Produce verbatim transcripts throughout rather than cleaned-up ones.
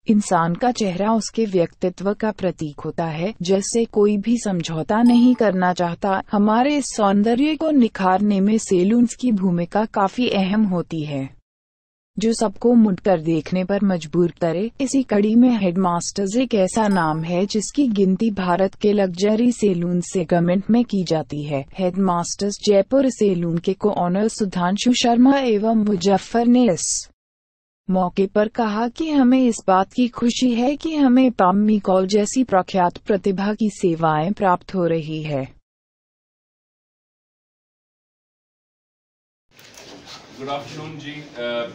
इंसान का चेहरा उसके व्यक्तित्व का प्रतीक होता है, जिससे कोई भी समझौता नहीं करना चाहता। हमारे सौंदर्य को निखारने में सैलून्स की भूमिका काफी अहम होती है, जो सबको मुड़कर देखने पर मजबूर करे। इसी कड़ी में हेडमास्टर्स एक ऐसा नाम है जिसकी गिनती भारत के लग्जरी सैलून सेगमेंट में की जाती है। हेडमास्टर्स जयपुर सैलून के को ऑनर सुधांशु शर्मा एवं मुजफ्फर ने इस मौके पर कहा कि हमें इस बात की खुशी है कि हमें पाम्मी कॉल जैसी प्रख्यात प्रतिभा की सेवाएं प्राप्त हो रही है। गुड आफ्टरनून जी, uh,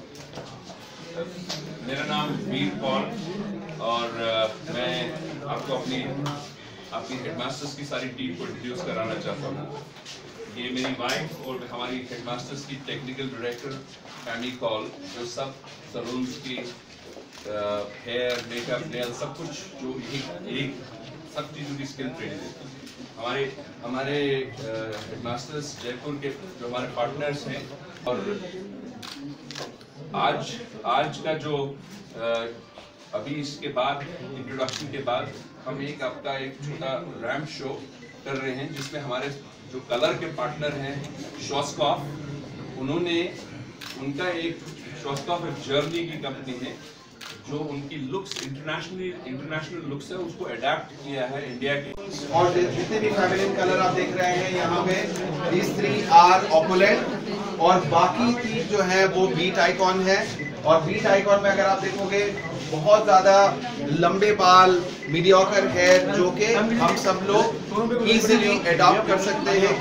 मेरा नाम वीर पॉल और uh, मैं आपको अपनी आपकी हेडमास्टर्स की सारी टीम को इंट्रोड्यूस कराना चाहता हूँ। ये मेरी वाइफ और हमारी हेडमास्टर्स की टेक्निकल डायरेक्टर पैमी कॉल, जो सब सलून्स की हेयर मेकअप नेल सब कुछ जो एक एक सब चीज़ों की स्किल ट्रेनिंग देती है। हमारे हमारे हेडमास्टर्स जयपुर के जो हमारे पार्टनर्स हैं, और आज आज का जो uh, अभी इसके बाद इंट्रोडक्शन के बाद हम एक आपका एक छोटा रैम्प शो कर रहे हैं, जिसमें हमारे जो कलर के पार्टनर हैं शॉस्कॉफ, उन्होंने उनका एक शॉस्कॉफ एक जर्नी की कंपनी है जो उनकी लुक्स इंटरनेशनली इंटरनेशनल लुक्स है उसको अडेप्ट किया है इंडिया के। और जितने भी फेमिनिन कलर आप देख रहे हैं यहाँ पे, these three are opulent, और बाकी तीन जो है वो बीट आइकॉन है। और बीट आइकॉन में अगर आप देखोगे बहुत ज्यादा लंबे बाल, मीडियोकर हेयर, जो कि हम सब लोग इजीली अडॉप्ट कर सकते हैं।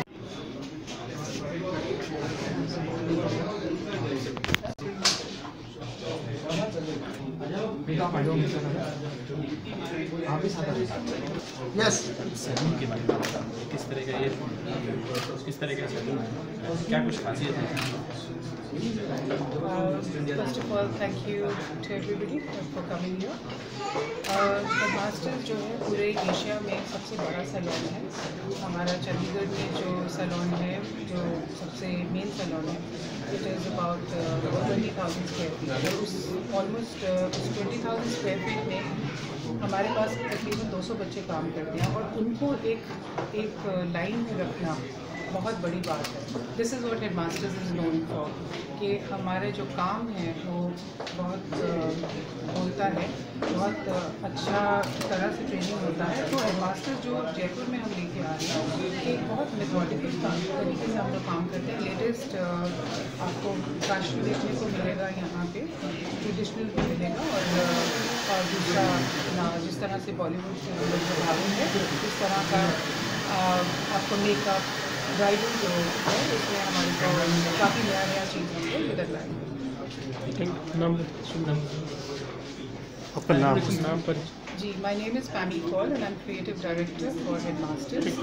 यस, सैलून के बारे में किस तरह का ये किस तरह का सैलून है, क्या कुछ खासियत है? First of all thank you to everybody for coming here. Headmasters जो है पूरे एशिया में सबसे बड़ा सैलून है। हमारा चंडीगढ़ में जो सैलून है, जो सबसे मेन सैलून है, it is about twenty thousand square feet. उस ऑलमोस्ट उस ट्वेंटी थाउजेंड स्क्वायर फीट में हमारे पास तकरीबन दो सौ बच्चे काम करते हैं, और उनको एक एक लाइन में रखना बहुत बड़ी बात है। This is what headmasters is known for, कि हमारे जो काम है वो बहुत होता है, बहुत अच्छा तरह से ट्रेनिंग होता है। तो हेडमास्टर जो जयपुर में हम लेके आ रहे हैं, एक बहुत मेथोडिकल तरीके से हम लोग काम करते हैं। लेटेस्ट आपको फैशन देखने को मिलेगा यहाँ पे, ट्रेडिशनल भी मिलेगा, और और दूसरा ना जिस तरह से बॉलीवुड से हम लोग प्रभावित है, इस तरह का आपको मेकअप ब्राइडल जो है उसमें हमारे को काफ़ी नया नया चीज़ हमको इधर लाए। नाम आपका नाम नाम पर जी, my name is Pammy Kaul and I am creative director for headmasters.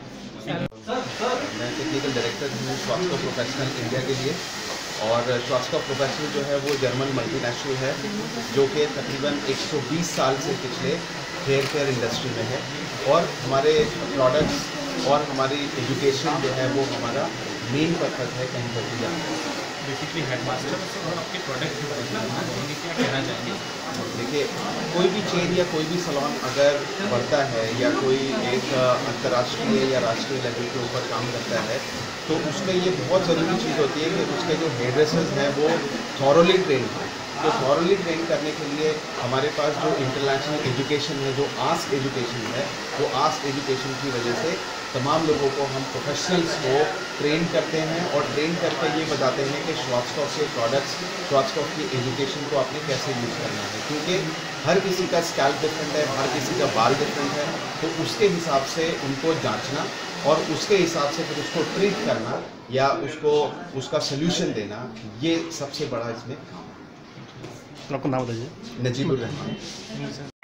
मैं टेक्निकल डायरेक्टर हूँ श्वास्कॉफ प्रोफेशनल इंडिया के लिए, और श्वास्कॉफ प्रोफेशनल जो है वो जर्मन मल्टीनेशनल है, जो कि तकरीबन एक सौ बीस साल से पिछले हेयर केयर इंडस्ट्री में है। और हमारे प्रोडक्ट्स और हमारी एजुकेशन जो है वो हमारा मेन पर्पस है कहीं पर भी जाना। बेसिकली हेडमास्टर और आपके प्रोडक्ट के बारे में क्या कहना चाहेंगे? देखिए, कोई भी चेन या कोई भी सैलून अगर बढ़ता है या कोई एक अंतर्राष्ट्रीय या राष्ट्रीय लेवल के ऊपर काम करता है, तो उसमें ये बहुत ज़रूरी चीज़ होती है कि उसके जो हेयर ड्रेसर्स हैं वो थॉरोली ट्रेन हैं। तो थॉरोली ट्रेन करने के लिए हमारे पास जो इंटरनेशनल एजुकेशन है, जो आस्क एजुकेशन है, वो आस्क एजुकेशन की वजह से तमाम लोगों को हम प्रोफेशनल्स को ट्रेन करते हैं, और ट्रेन करके ये बताते हैं कि श्वास्कॉफ के प्रोडक्ट्स, श्वास्कॉफ की एजुकेशन को आपने कैसे यूज़ करना है। क्योंकि हर किसी का स्कैल्प डिफरेंट है, हर किसी का बाल डिफरेंट है, तो उसके हिसाब से उनको जांचना और उसके हिसाब से फिर उसको ट्रीट करना या उसको उसका सोल्यूशन देना, ये सबसे बड़ा इसमें। आपका नाम बताइए। नजीबुर रहमान।